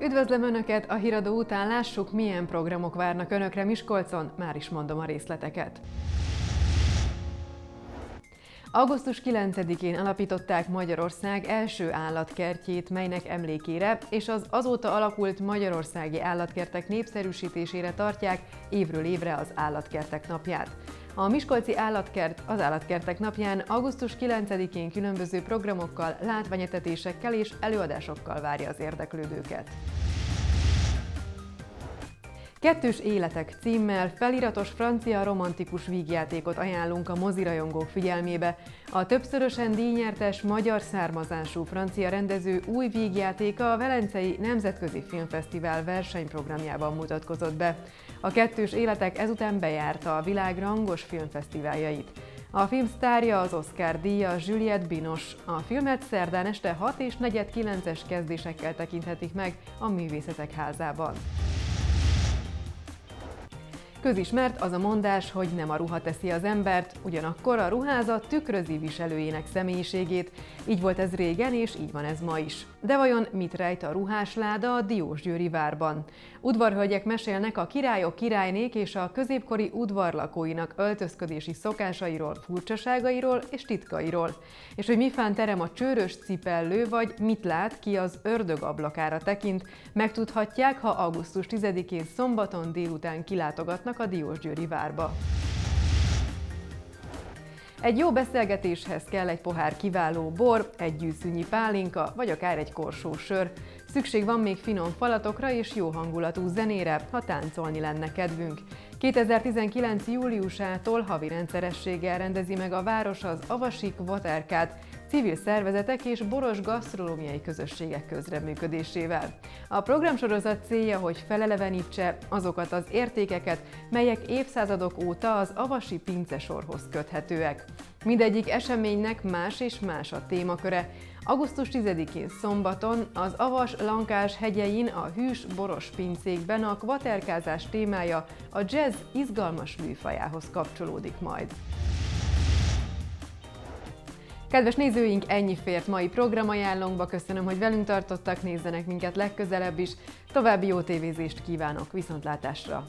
Üdvözlöm Önöket! A híradó után lássuk, milyen programok várnak Önökre Miskolcon, már is mondom a részleteket. Augusztus 9-én alapították Magyarország első állatkertjét, melynek emlékére és az azóta alakult magyarországi állatkertek népszerűsítésére tartják évről évre az Állatkertek napját. A Miskolci Állatkert az Állatkertek napján augusztus 9-én különböző programokkal, látványetetésekkel és előadásokkal várja az érdeklődőket. Kettős életek címmel feliratos francia romantikus vígjátékot ajánlunk a mozirajongók figyelmébe. A többszörösen díjnyertes magyar származású francia rendező új vígjátéka a Velencei Nemzetközi Filmfesztivál versenyprogramjában mutatkozott be. A Kettős életek ezután bejárta a világ rangos filmfesztiváljait. A film sztárja az Oscar-díjas Juliette Binoche. A filmet szerdán este 6 és 4:49-es kezdésekkel tekinthetik meg a Művészetek Házában. Közismert az a mondás, hogy nem a ruha teszi az embert, ugyanakkor a ruházat tükrözi viselőjének személyiségét. Így volt ez régen, és így van ez ma is. De vajon mit rejt a ruhásláda a diósgyőri várban? Udvarhölgyek mesélnek a királyok, királynék és a középkori udvar lakóinak öltözködési szokásairól, furcsaságairól és titkairól. És hogy mifán terem a csőrös cipellő, vagy mit lát, ki az ördög ablakára tekint, megtudhatják, ha augusztus 10-én szombaton délután kilátogatnak a diósgyőri várba. Egy jó beszélgetéshez kell egy pohár kiváló bor, egy gyűszűnyi pálinka, vagy akár egy korsó sör. Szükség van még finom falatokra és jó hangulatú zenére, ha táncolni lenne kedvünk. 2019. júliusától havi rendszerességgel rendezi meg a város az Avasik Waterkát, civil szervezetek és boros gasztronómiai közösségek közreműködésével. A programsorozat célja, hogy felelevenítse azokat az értékeket, melyek évszázadok óta az avasi pincesorhoz köthetőek. Mindegyik eseménynek más és más a témaköre. Augusztus 10-én szombaton az Avas-Lankás hegyein a hűs boros pincékben a kvaterkázás témája a jazz izgalmas műfajához kapcsolódik majd. Kedves nézőink, ennyi fért mai programajánlónkba, köszönöm, hogy velünk tartottak, nézzenek minket legközelebb is, további jó tévézést kívánok, viszontlátásra!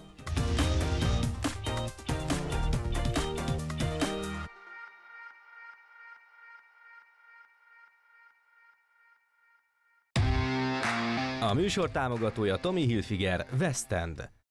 A műsor támogatója Tommy Hilfiger, West End.